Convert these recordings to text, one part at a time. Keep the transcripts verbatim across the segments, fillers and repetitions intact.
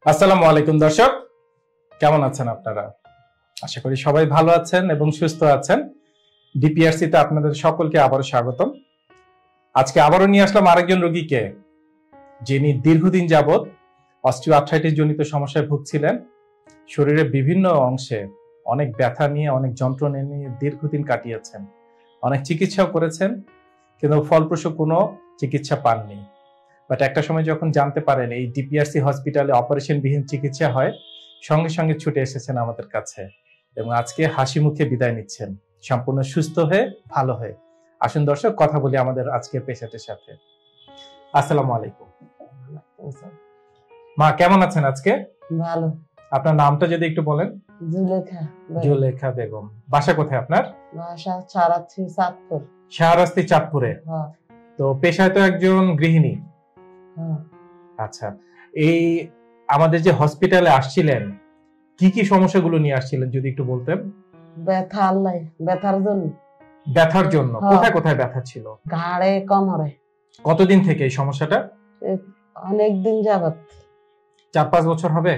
আসসালামু আলাইকুম দর্শক, কেমন আছেন আপনারা? আশা করি সবাই ভালো আছেন এবং সুস্থ আছেন। ডিপিআরসি তে আপনাদের সকলকে আবারও স্বাগতম। আজকে আবারও নিয়ে আসলাম আরেকজন রোগীকে, যিনি দীর্ঘদিন যাবৎ অস্টিওআর্থ্রাইটিস জনিত সমস্যায় ভুগছিলেন। শরীরের বিভিন্ন অংশে অনেক ব্যথা নিয়ে, অনেক যন্ত্রণা নিয়ে দীর্ঘদিন কাটিয়েছেন। অনেক চিকিৎসাও করেছেন, কিন্তু ফলপ্রসূ কোনো চিকিৎসা পাননি। বাট একটা সময় যখন জানতে পারেন এই ডিপিআরসি হসপিটালে অপারেশনবিহীন চিকিৎসা হয়, সঙ্গে সঙ্গে ছুটে এসেছেন আমাদের কাছে এবং আজকে হাসি মুখে বিদায় নিচ্ছেন, সম্পূর্ণ সুস্থ হয়ে, ভালো হয়ে। আসুন দর্শক, কথা বলি আমাদের আজকের পেশেন্টের সাথে। আসসালামু আলাইকুম মা, কেমন আছেন আজকে? ভালো। আপনার নামটা যদি একটু বলেন। জুলেখা। জুলেখা বেগম। বাসা কোথায় আপনার? বাসা শাহরাস্তি চাঁদপুর। শাহরাস্তি চাঁদপুরে। হ্যাঁ। তো পেশায় তো একজন গৃহিণী। হ্যাঁ। আচ্ছা, এই আমাদের যে হসপিটালে আসছিলেন, কি কি সমস্যাগুলো নিয়ে আসছিলেন যদি একটু বলতেন? ব্যথা, আল্লাহ ব্যথার জন্য। ব্যথার জন্য? কোথায় কোথায় ব্যথা ছিল? ঘাড়ে, কোমরে। কতদিন থেকে এই সমস্যাটা? অনেক দিন যাবত। চার পাঁচ বছর হবে?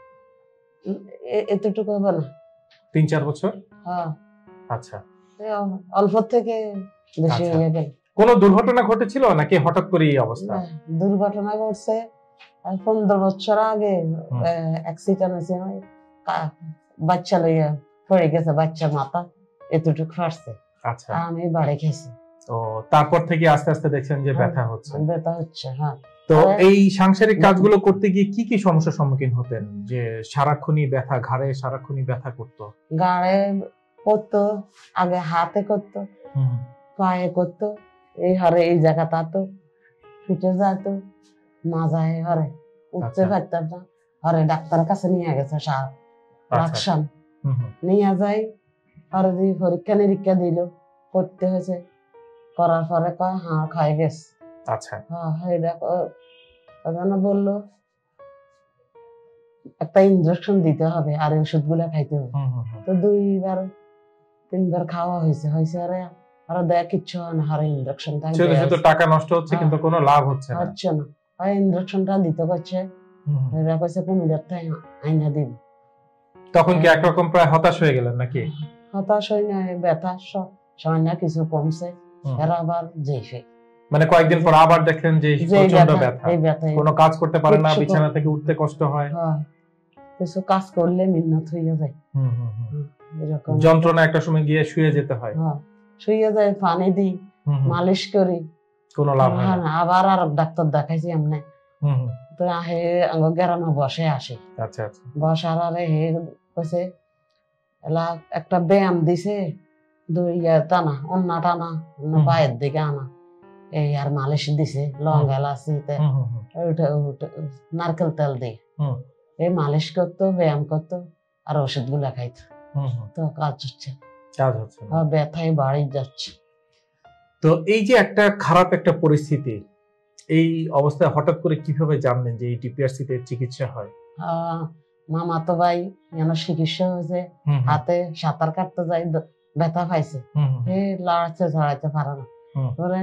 এতটুকু হবে না। তিন চার বছর? হ্যাঁ। আচ্ছা, অল্প থেকে বেশি হয়ে গেল। কোন দুর্ঘটনা ঘটেছিল নাকি হঠাৎ করে এই অবস্থা? দুর্ঘটনা ঘটছে পনেরো বছর আগে। অ্যাক্সিডেন্ট হয়েছে, বাচ্চা লইয়া পড়ে গেছে, বাচ্চার মাথা এতটুকু ফাটছে। আচ্ছা, আমি বাড়ি খেয়েছি। ও তারপর থেকে আস্তে আস্তে দেখছেন যে ব্যথা হচ্ছে? ব্যথা হচ্ছে, হ্যাঁ। তো এই সাংসারিক কাজগুলো করতে গিয়ে কি কি সমস্যার সম্মুখীন হতেন? যে সারাক্ষণই ব্যথা, ঘাড়ে সারাক্ষণই ব্যথা করতো? ঘাড়ে করতো, আগে হাতে করতো, পায়ে করতো, এই হারে এই জায়গাটা তো ফিটে যেত, মাজায় হরে উঠতে পারতাম না। হরে ডাক্তারের কাছে নিয়ে গেছে, রাকসান নিয়ে যাই। হরে দিয়ে পরীক্ষা নিরীক্ষা দিল, করতে হয়েছে। করার পরে কয় হ্যাঁ খাই গেছে। আচ্ছা, হ্যাঁ, বললো একটা ইনজেকশন দিতে হবে আর ওষুধ গুলা খাইতে হবে। তো দুইবার তিনবার খাওয়া হয়েছে হয়েছে আরে আরো দেয়া কিচ্ছু হয় না। আর ইনজেকশনটা টাকা নষ্ট হচ্ছে, কিন্তু কোনো লাভ হচ্ছে না। হচ্ছে না। আর ইনজেকশনটা দিতে পারছে, এরা কইছে পনেরো টাকা আইনা দিব। তখন কি একরকম প্রায় হতাশ হয়ে গেলেন নাকি? হতাশ হই না, ব্যথা সময় না কিছু কমছে, এরা আবার যেইফে মানে কয়েকদিন পর আবার দেখেন যে প্রচন্ড ব্যথা, কোনো কাজ করতে পারেন না, বিছানা থেকে উঠতে কষ্ট হয়। হ্যাঁ, কিছু কাজ করলে মিন্নত হয়ে যায়। হুম হুম এরকম যন্ত্রণা একটা সময় গিয়ে শুয়ে যেতে হয়। হ্যাঁ, শুয়ে যায়, পানি দিই, মালিশ করি, কোনো লাভ হয় না। আবার আর ডাক্তার দেখাইছি এমনি। তো হে আঙ্গ গ্রামে বসে আসে। আচ্ছা আচ্ছা, বসার আরে হে কইছে এলা একটা ব্যায়াম দিছে, দুই টানা অন্য টানা পায়ের দিকে আনা, এই আর মালিশ দিছে লং এলাচিতে নারকেল তেল দিয়ে এই মালিশ করতো, ব্যায়াম করতো আর ওষুধ গুলা খাইতো। তো কাজ হচ্ছে, কাজ হচ্ছে, ব্যথায় বাড়ি যাচ্ছে। তো এই যে একটা খারাপ একটা পরিস্থিতি, এই অবস্থায় হঠাৎ করে কিভাবে জানলেন যে এই ডিপিআরসি তে চিকিৎসা হয়? মামা তো ভাই যেন চিকিৎসা হয়েছে, হাতে সাঁতার কাটতে যাই ব্যথা পাইছে, এই লড়াইতে চড়াইতে পারে না। ধরে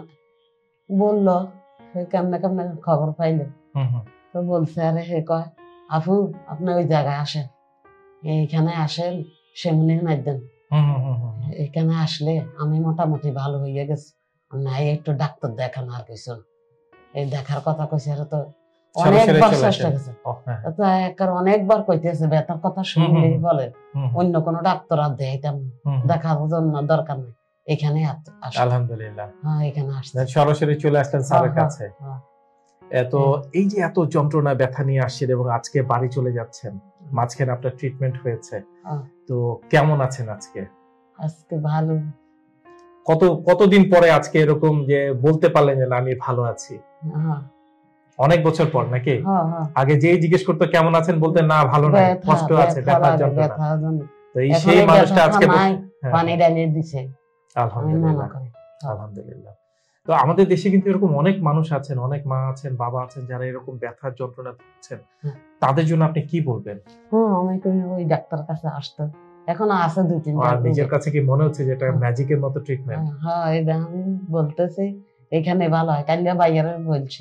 বললো কেমনে কেমনে খবর পাইলে, তো বলছে আরে হে কয় আপু আপনি ওই জায়গায় আসেন, এইখানে আসেন সেমনি নাই দেন, এখানে আসলে আমি মোটামুটি ভালো হইয়া গেছি, নাই একটু ডাক্তার দেখান আর কিছু। এই দেখার কথা কইছে আর তো অনেকবার চেষ্টা গেছে, অনেকবার কইতেছে ব্যথার কথা শুনলেই বলে অন্য কোনো ডাক্তার আর দেখাইতাম, দেখার জন্য দরকার নেই, এখানে আলহামদুলিল্লাহ হ্যাঁ এখানে আসছে, সরাসরি চলে আসলেন স্যারের কাছে। এত এই যে এত যন্ত্রণা ব্যথা নিয়ে আসছেন এবং আজকে বাড়ি চলে যাচ্ছেন, মাঝখানে আপনার ট্রিটমেন্ট হয়েছে, তো কেমন আছেন আজকে? আজকে ভালো। কত কতদিন পরে আজকে এরকম যে বলতে পারলেন যে আমি ভালো আছি? অনেক বছর পর নাকি? আগে যেই জিজ্ঞেস করতো কেমন আছেন বলতেন না ভালো নাই, কষ্ট আছে, ব্যথা যন্ত্রণা। তো এই সেই মানুষটা আজকে পানি ঢালিয়ে দিছে। আলহামদুলিল্লাহ, আলহামদুলিল্লাহ। তো আমাদের দেশে কিন্তু এরকম অনেক মানুষ আছেন, অনেক মা আছেন, বাবা আছেন যারা এরকম ব্যথার যন্ত্রণা ভুগছেন, তাদের জন্য আপনি কি বলবেন? হ্যাঁ, আমি ওই ডাক্তার কাছে আসতো, এখন আছে দুই তিন। আর নিজের কাছে কি মনে হচ্ছে যে এটা ম্যাজিকের মতো ট্রিটমেন্ট? হ্যাঁ, এটা আমি বলতেছি এখানে ভালো হয়, কালিয়া বাইরে বলছি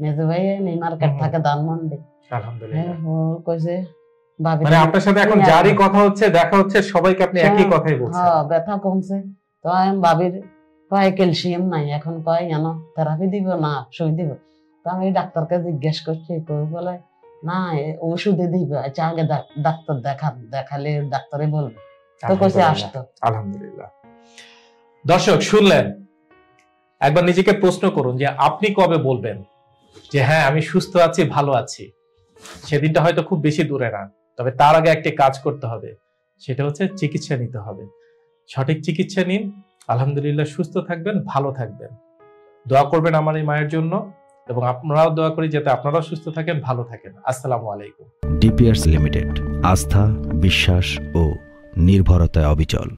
মেজো ভাই নেই মার্কেট থাকে ধানমন্ডি। আলহামদুলিল্লাহ। ও কইছে ভাবি মানে আপনার সাথে এখন যারই কথা হচ্ছে দেখা হচ্ছে সবাইকে আপনি একই কথাই বলছেন। হ্যাঁ ব্যথা কমছে। তো আমি ভাবির কয় ক্যালসিয়াম নাই, এখন কয় কেন থেরাপি দিব না সুই দিব। তো আমি ডাক্তারকে জিজ্ঞেস করছি, তো বলে না ওষুধে দিব। আচ্ছা আগে ডাক্তার দেখা দেখালে ডাক্তারে বলবে। তো কইছে আসতো। আলহামদুলিল্লাহ। দর্শক শুনলেন, একবার নিজেকে প্রশ্ন করুন যে আপনি কবে বলবেন যে হ্যাঁ আমি সুস্থ আছি, ভালো আছি। সেদিনটা হয়তো খুব বেশি দূরে না, তবে তার আগে একটি কাজ করতে হবে, সেটা হচ্ছে চিকিৎসা নিতে হবে। সঠিক চিকিৎসা নিন, আলহামদুলিল্লাহ সুস্থ থাকবেন, ভালো থাকবেন। দোয়া করবেন আমার এই মায়ের জন্য, এবং আপনারাও দোয়া করি যাতে আপনারাও সুস্থ থাকেন, ভালো থাকেন। আসসালামু আলাইকুম। ডিপিআরস লিমিটেড, আস্থা, বিশ্বাস ও নির্ভরতায় অবিচল।